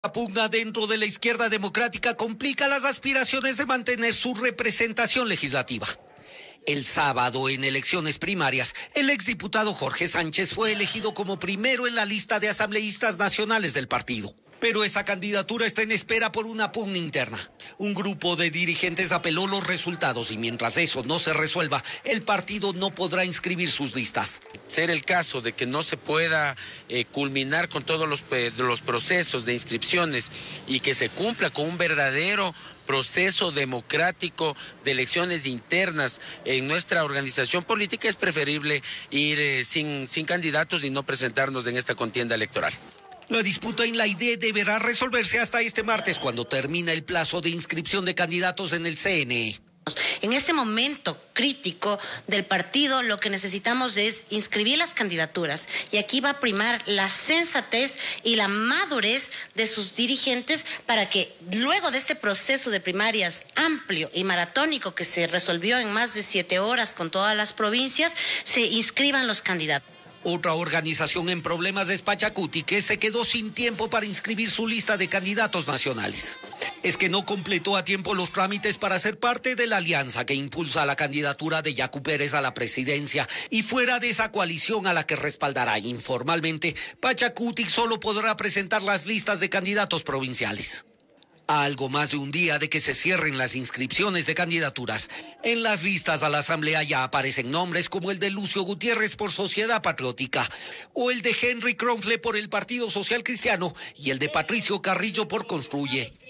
La pugna dentro de la izquierda democrática complica las aspiraciones de mantener su representación legislativa. El sábado, en elecciones primarias, el exdiputado Jorge Sánchez fue elegido como primero en la lista de asambleístas nacionales del partido. Pero esa candidatura está en espera por una pugna interna. Un grupo de dirigentes apeló los resultados y mientras eso no se resuelva, el partido no podrá inscribir sus listas. Ser el caso de que no se pueda culminar con todos los procesos de inscripciones y que se cumpla con un verdadero proceso democrático de elecciones internas en nuestra organización política, es preferible ir sin candidatos y no presentarnos en esta contienda electoral. La disputa en la ID deberá resolverse hasta este martes, cuando termina el plazo de inscripción de candidatos en el CNE. En este momento crítico del partido, lo que necesitamos es inscribir las candidaturas y aquí va a primar la sensatez y la madurez de sus dirigentes para que luego de este proceso de primarias amplio y maratónico que se resolvió en más de 7 horas con todas las provincias, se inscriban los candidatos. Otra organización en problemas es Pachacuti, que se quedó sin tiempo para inscribir su lista de candidatos nacionales. Es que no completó a tiempo los trámites para ser parte de la alianza que impulsa la candidatura de Yacu Pérez a la presidencia, y fuera de esa coalición a la que respaldará informalmente, Pachacuti solo podrá presentar las listas de candidatos provinciales. A algo más de un día de que se cierren las inscripciones de candidaturas, en las listas a la Asamblea ya aparecen nombres como el de Lucio Gutiérrez por Sociedad Patriótica, o el de Henry Kronfle por el Partido Social Cristiano y el de Patricio Carrillo por Construye.